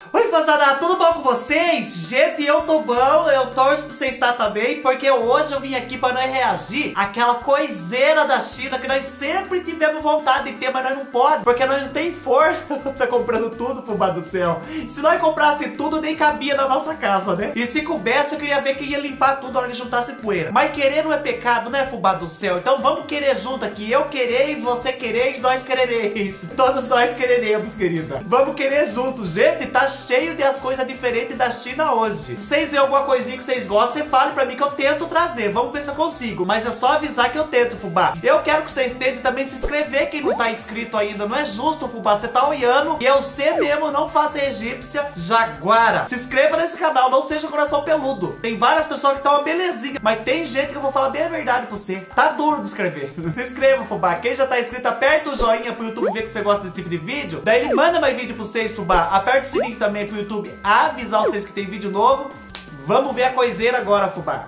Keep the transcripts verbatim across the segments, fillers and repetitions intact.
Oi, moçada, tudo bom com vocês? Gente, eu tô bom, eu torço pra você estar também, porque hoje eu vim aqui pra nós reagir àquela coiseira da China que nós sempre tivemos vontade de ter, mas nós não podemos, porque nós não tem força. Tá comprando tudo, fubá do céu. Se nós comprasse tudo, nem cabia na nossa casa, né? E se coubesse, eu queria ver quem ia limpar tudo na hora que juntasse poeira. Mas querer não é pecado, né, fubá do céu? Então vamos querer junto aqui. Eu quereis, você quereis, nós querereis. Todos nós quereremos, querida. Vamos querer junto, gente. Tá cheio de as coisas diferentes da China hoje. Se vocês veem alguma coisinha que vocês gostam, você fale pra mim que eu tento trazer. Vamos ver se eu consigo. Mas é só avisar que eu tento, fubá. Eu quero que vocês tentem também se inscrever, quem não tá inscrito ainda. Não é justo, fubá. Você tá olhando e eu sei mesmo, não faça egípcia, jaguara. Se inscreva nesse canal, não seja coração peludo. Tem várias pessoas que estão uma belezinha, mas tem gente que eu vou falar bem a verdade pra você. Tá duro de escrever. Se inscreva, fubá. Quem já tá inscrito, aperta o joinha pro YouTube ver que você gosta desse tipo de vídeo. Daí ele manda mais vídeo pra vocês, fubá. Aperta o sininho também pro YouTube avisar vocês que tem vídeo novo. Vamos ver a coiseira agora, fubá.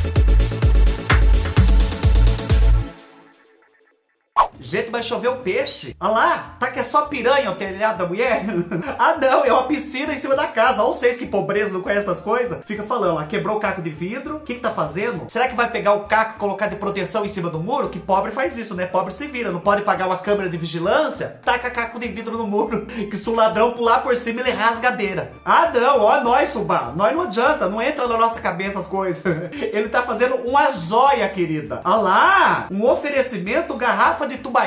Gente, vai chover o peixe. Olha lá, tá que é só piranha o telhado da mulher? Ah não, é uma piscina em cima da casa. Olha vocês que pobreza, não conhece essas coisas. Fica falando, ó, quebrou o caco de vidro. O que que tá fazendo? Será que vai pegar o caco e colocar de proteção em cima do muro? Que pobre faz isso, né? Pobre se vira, não pode pagar uma câmera de vigilância? Taca caco de vidro no muro. Que se o ladrão pular por cima, ele rasga a beira. Ah não, ó nós, fubá. Nós não adianta, não entra na nossa cabeça as coisas. Ele tá fazendo uma joia, querida. Olha lá, um oferecimento garrafa de tubaína.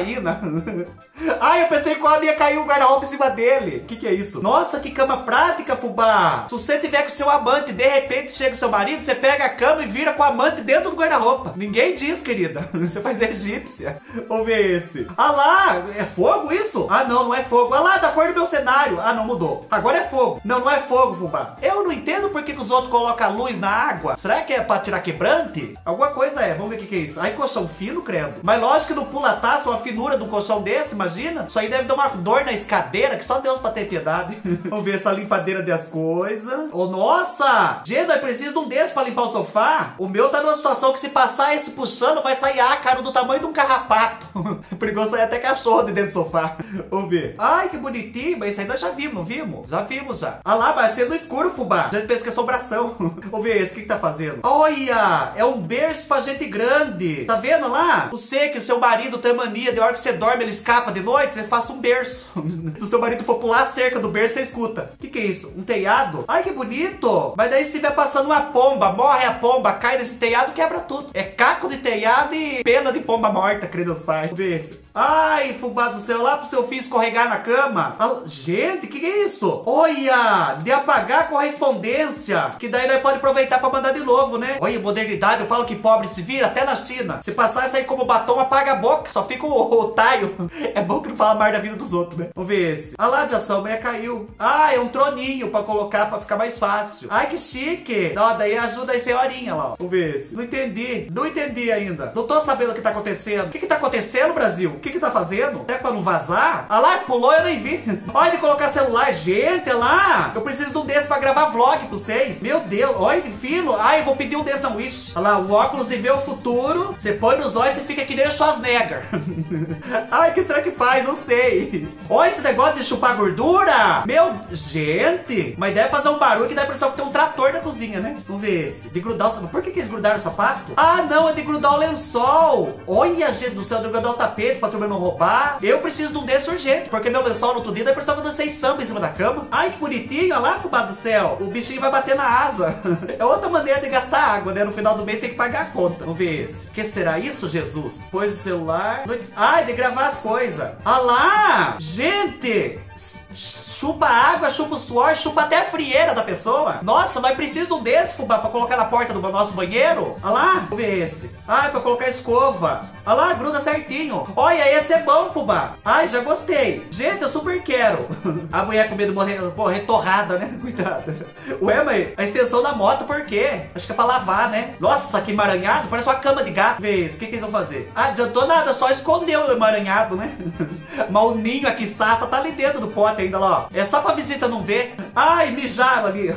Ai, eu pensei que o homem ia cair um guarda-roupa em cima dele. O que que é isso? Nossa, que cama prática, fubá. Se você tiver com seu amante, de repente chega o seu marido, você pega a cama e vira com o amante dentro do guarda-roupa. Ninguém diz, querida. Você faz egípcia. Vamos ver esse. Ah lá, é fogo isso? Ah não, não é fogo. Ah lá, da cor do meu cenário. Ah não, mudou. Agora é fogo. Não, não é fogo, fubá. Eu não entendo por que, que os outros colocam luz na água. Será que é pra tirar quebrante? Alguma coisa é. Vamos ver o que que é isso. Ai, colchão fino, credo. Mas lógico que no pula-taço, uma finura do colchão desse, imagina. Isso aí deve dar uma dor na escadeira que só Deus pra ter piedade. Vamos ver essa limpadeira das coisas. Oh, nossa! Gente, eu preciso de um desses pra limpar o sofá. O meu tá numa situação que se passar esse puxando, vai sair ácaro do tamanho de um carrapato. Perigoso sair até cachorro de dentro do sofá. Vamos ver. Ai, que bonitinho. Mas isso aí nós já vimos, não vimos? Já vimos, já. Ah lá, vai ser no escuro, fubá. A gente pensa que é sobração. Vamos ver esse. O que que tá fazendo? Olha! É um berço pra gente grande. Tá vendo lá? Você que o seu marido tem mania de hora que você dorme, ele escapa de noite, você faça um berço. Se o seu marido for pular a cerca do berço, você escuta. O que que é isso? Um telhado? Ai, que bonito! Mas daí se estiver passando uma pomba, morre a pomba, cai nesse telhado, quebra tudo. É caco de telhado e pena de pomba morta, queridos pais. Vamos ver esse. Ai, fubá do céu, lá pro seu filho escorregar na cama. Ah, gente, que que é isso? Olha, de apagar a correspondência. Que daí nós pode aproveitar pra mandar de novo, né? Olha, modernidade, eu falo que pobre se vira até na China. Se passar isso aí como batom, apaga a boca. Só fica o, o taio. É bom que não fala mais da vida dos outros, né? Vamos ver esse. Ah lá, Jação, a mulher caiu. Ah, é um troninho pra colocar, pra ficar mais fácil. Ai, que chique. Não, daí ajuda a senhorinha lá, ó. Vamos ver esse. Não entendi. Não entendi ainda. Não tô sabendo o que tá acontecendo. O que que tá acontecendo, Brasil? O que que tá fazendo? É pra não vazar? Ah lá, pulou, eu nem vi. Olha ele colocar celular. Gente, olha lá. Eu preciso de um desse pra gravar vlog pra vocês. Meu Deus, olha que fino. Ai, eu vou pedir um desse na Wish. Olha lá, o óculos de ver o futuro. Você põe nos olhos e fica que nem o Schwarzenegger. Ai, o que será que faz? Não sei. Olha esse negócio de chupar gordura. Meu, gente. Mas deve fazer um barulho que dá a impressão que tem um trator na cozinha, né? Vamos ver esse. De grudar o sapato. Por que que eles grudaram o sapato? Ah, não, é de grudar o lençol. Olha, gente do céu, de grudar o tapete pra turma não roubar. Eu preciso de um desse urgente, porque meu lençol no outro dia dá a impressão que eu dancei samba em cima da cama. Ai, que bonitinho. Olha lá, fubá do céu. O bichinho vai bater na asa. É outra maneira de gastar água, né? No final do mês tem que pagar a conta. Vamos ver esse. O que será isso, Jesus? Pôs o celular. Ai, de gravar as coisas. Ah lá! Gente! Chupa água, chupa o suor, chupa até a frieira da pessoa. Nossa, nós precisamos de um desse, fubá, pra colocar na porta do nosso banheiro. Olha lá, vamos ver esse. Ai, pra colocar escova. Olha lá, gruda certinho. Olha, esse é bom, fubá. Ai, já gostei. Gente, eu super quero. A mulher com medo de morrer, pô, retorrada, né? Cuidado. Ué, mãe, a extensão da moto, por quê? Acho que é pra lavar, né? Nossa, que emaranhado, parece uma cama de gato. Vê esse, o que que eles vão fazer? Ah, adiantou nada, só escondeu o emaranhado, né? Mas o ninho aqui, Sassa, tá ali dentro do pote ainda, lá, ó. É só pra visita não ver. Ai, mijaram ali.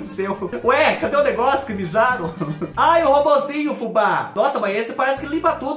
Ué, cadê o negócio que mijaram? Ai, o robozinho, fubá. Nossa, mas esse parece que limpa tudo mesmo.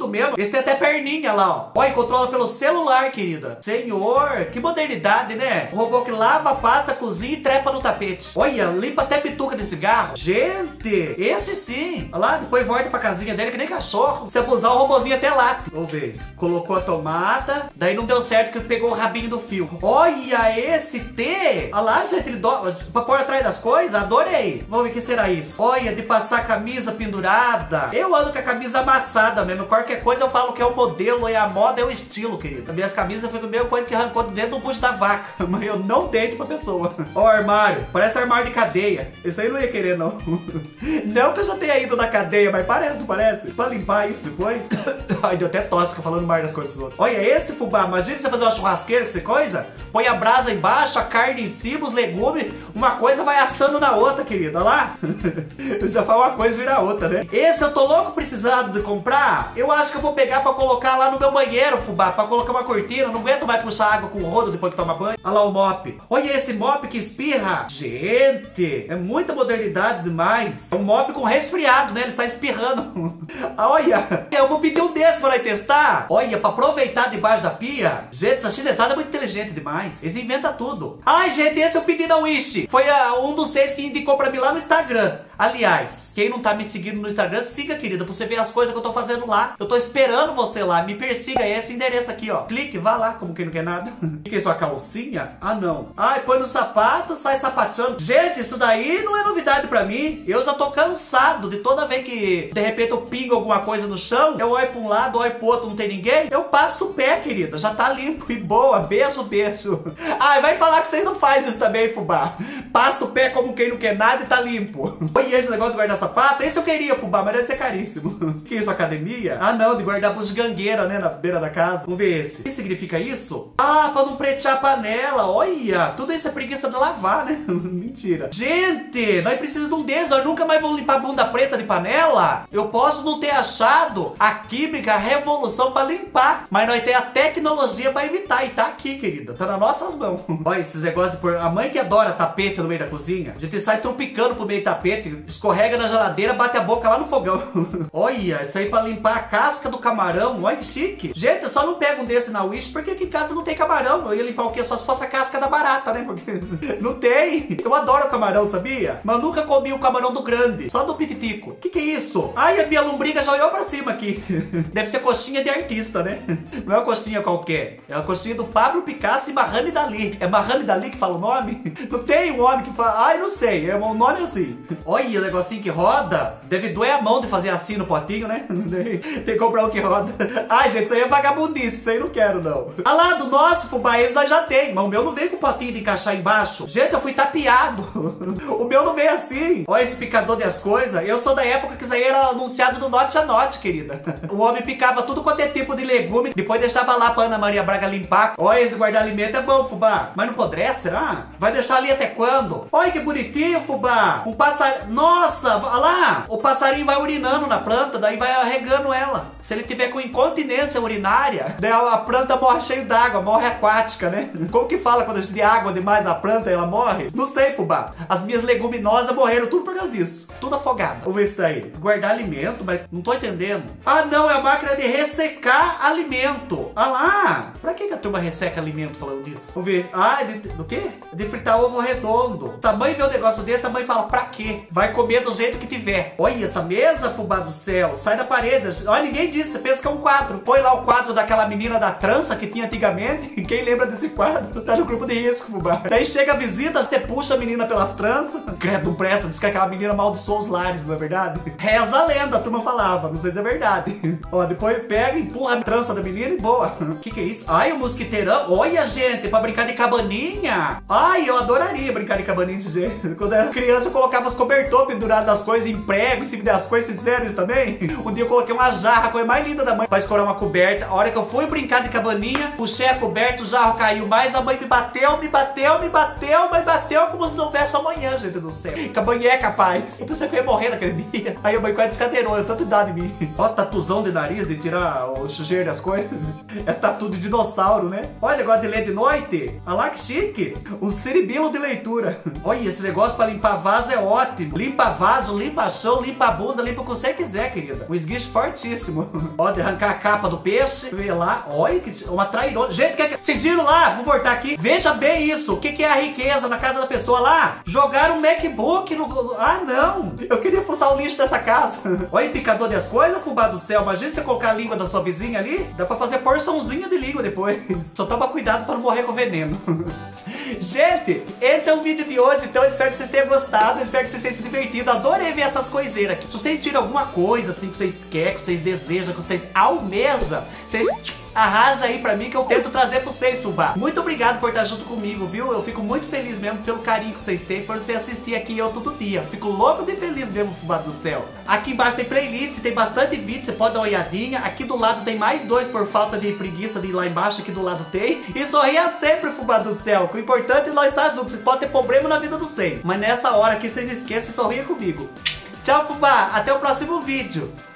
Esse tem até perninha lá, ó. Ó, e controla pelo celular, querida. Senhor, que modernidade, né? O robô que lava, passa, cozinha e trepa no tapete. Olha, limpa até pituca de cigarro. Gente, esse sim. Olha lá, depois volta pra casinha dele que nem cachorro. Se abusar, o robôzinho até late. Vamos ver. Colocou a tomada, daí não deu certo que pegou o rabinho do fio. Olha esse T. Olha lá, gente, ele do... pra pôr atrás das coisas. Adorei. Vamos ver o que será isso. Olha, de passar a camisa pendurada. Eu ando com a camisa amassada mesmo. Qualquer coisa eu falo que é o modelo, é a moda, é o estilo, querido. As minhas camisas foi a mesma coisa que arrancou dentro do bucho da vaca. Mas eu não deito pra pessoa. Ó o armário. Parece armário de cadeia. Esse aí não ia querer, não. Não que eu já tenha ido na cadeia, mas parece, não parece? Pra limpar isso depois. Ai, deu até tosse, fica falando mais das coisas dos outros. Olha esse fubá. Imagina você fazer uma churrasqueira com essa coisa. Põe a brasa embaixo, a carne em cima, os legumes. Uma coisa vai assando na outra, querida. Olha lá. Eu já falo uma coisa e vira outra, né? Esse eu tô louco precisado de comprar. Eu acho que eu vou pegar pra colocar lá no meu banheiro, fubá. Pra colocar uma cortina. Não aguento mais puxar água com o rodo depois que toma banho. Olha lá o mop. Olha esse mop que espirra. Gente, é muita modernidade demais. É um mop com resfriado, né? Ele sai espirrando. Olha, eu vou pedir um desses pra nós testar. Olha, pra aproveitar debaixo da pia. Gente, essa chinesada é muito inteligente demais. Eles inventam tudo. Ai, gente, esse eu pedi na Wish. Foi a, um dos seis que indicou pra mim lá no Instagram. Aliás, quem não tá me seguindo no Instagram, siga, querida, pra você ver as coisas que eu tô fazendo lá. Eu tô esperando você lá. Me persiga, é esse endereço aqui, ó. Clique, vá lá, como quem não quer nada. O que é isso, a calcinha? Ah, não. Ai, põe no sapato, sai sapateando. Gente, isso daí não é novidade pra mim. Eu já tô cansado de toda vez que, de repente, eu pingo alguma coisa no chão, eu olho pra um lado, olho pro outro, não tem ninguém. Eu passo o pé, querida. Já tá limpo e boa. Beijo, beijo. Ai, vai falar que vocês não fazem isso também, fubá. Passa o pé como quem não quer nada e tá limpo. E esse negócio de guardar sapato, esse eu queria, fubá, mas deve ser caríssimo. Que isso, academia? Ah, não, de guardar bugigangueira, né, na beira da casa. Vamos ver esse. O que significa isso? Ah, pra não pretear a panela. Olha, tudo isso é preguiça de lavar, né? Mentira. Gente, nós precisamos de um desses. Nós nunca mais vamos limpar a bunda preta de panela. Eu posso não ter achado a química, a revolução pra limpar, mas nós temos a tecnologia pra evitar. E tá aqui, querida. Tá nas nossas mãos. Olha esses negócios. Por... A mãe que adora tapete no meio da cozinha. A gente sai tropicando pro meio do tapete, escorrega na geladeira, bate a boca lá no fogão. Olha, isso aí pra limpar a casca do camarão. Olha que chique. Gente, eu só não pego um desse na Wish porque aqui em casa não tem camarão. Eu ia limpar o quê? Só se fosse a casca da barata, né? Porque não tem. Eu adoro camarão, sabia? Mas nunca comi o camarão do grande, só do pititico. O que que é isso? Ai, a minha lombriga já olhou pra cima aqui. Deve ser coxinha de artista, né? Não é uma coxinha qualquer. É uma coxinha do Pablo Picasso e Muhammad Ali. É Muhammad Ali que fala o nome? Não tem um homem que fala... Ai, não sei. É um nome assim. Olha, o negocinho que roda. Deve doer a mão de fazer assim no potinho, né? Tem que comprar um que roda. Ai, gente, isso aí é vagabundice. Isso aí não quero, não. Ah lá, do nosso fubá, esse nós já tem. Mas o meu não veio com o potinho de encaixar embaixo. Gente, eu fui tapeado. O meu não veio assim. Olha esse picador das coisas. Eu sou da época que isso aí era anunciado no Note a Note, querida. O homem picava tudo quanto é tipo de legume. Depois deixava lá pra Ana Maria Braga limpar. Olha, esse guarda-alimento é bom, fubá. Mas não apodrece, será? Vai deixar ali até quando? Olha que bonitinho, fubá. Um passarinho. Nossa, olha lá. O passarinho vai urinando na planta, daí vai regando ela. Se ele tiver com incontinência urinária, daí a planta morre cheio d'água, morre aquática, né? Como que fala quando a gente água demais a planta e ela morre? Não sei, fubá. As minhas leguminosas morreram tudo por causa disso. Tudo afogado. Vamos ver isso daí. Guardar alimento, mas não tô entendendo. Ah, não, é a máquina de ressecar alimento. Ah lá. Pra que que a turma resseca alimento falando disso? Vamos ver. Ah, é de, do quê? De fritar ovo redondo. Se a mãe vê um negócio desse, a mãe fala, pra quê? Vai comer do jeito que tiver. Olha essa mesa, fubá do céu. Sai da parede. Olha, ninguém disse. Você pensa que é um quadro. Põe lá o quadro daquela menina da trança que tinha antigamente. Quem lembra desse quadro? Tá no grupo de risco, fubá. Daí chega a visita, você puxa a menina pelas tranças. Credo, não presta. Diz que aquela menina amaldiçoou os lares, não é verdade? Reza a lenda, a turma falava. Não sei se é verdade. Ó, depois pega, empurra a trança da menina e boa. O que que é isso? Ai, o mosquiteirão. Olha, gente, pra brincar de cabaninha. Ai, eu adoraria brincar de cabaninha desse jeito. Quando eu era criança, eu colocava os cobertores pendurados nas coisas, em prego, em cima das coisas. Vocês fizeram isso também? Um dia eu coloquei uma jarra, a coisa mais linda da mãe, pra escorar uma coberta. A hora que eu fui brincar de cabaninha, puxei a coberta, o jarro caiu mais, a mãe me bateu, me bateu, me bateu, me bateu, como se não houvesse amanhã, gente do céu. Cabaninha é capaz. Eu pensei que eu ia morrer naquele dia. Aí a mãe quase descadeirou, eu tanto idade em mim. Ó, tatuzão de nariz, de tirar o sujeiro das coisas. É tatu de dinossauro, né? Olha, negócio de ler de noite. Olha lá que chique. Um ciribilo de leitura. Olha, esse negócio pra limpar vaso é ótimo. Limpa vaso, limpa chão, limpa a bunda, limpa o que você quiser, querida. Um esguicho fortíssimo. Pode arrancar a capa do peixe. Vê lá. Olha que uma trairona. Gente, que... vocês viram lá? Vou voltar aqui. Veja bem isso. O que, que é a riqueza na casa da pessoa lá? Jogaram um MacBook no... Ah, não. Eu queria fuçar o lixo dessa casa. Olha, picador das coisas, fubá do céu. Imagina você colocar a língua da sua vizinha ali. Dá pra fazer porçãozinha de língua depois. Só toma cuidado pra não morrer com veneno. Gente, esse é o vídeo de hoje, então eu espero que vocês tenham gostado, eu espero que vocês tenham se divertido. Adorei ver essas coiseiras aqui. Se vocês tiram alguma coisa assim que vocês querem, que vocês desejam, que vocês almejam, vocês arrasam aí pra mim que eu tento trazer pra vocês, fubá. Muito obrigado por estar junto comigo, viu? Eu fico muito feliz mesmo pelo carinho que vocês têm, por você assistir aqui eu todo dia. Fico louco de feliz mesmo, fubá do céu. Aqui embaixo tem playlist, tem bastante vídeo, você pode dar uma olhadinha. Aqui do lado tem mais dois por falta de preguiça de ir lá embaixo, aqui do lado tem. E sorria sempre, fubá do céu. O importante é nós estar juntos. Vocês podem ter problema na vida de vocês, mas nessa hora aqui vocês esquecem e sorria comigo. Tchau, fubá. Até o próximo vídeo.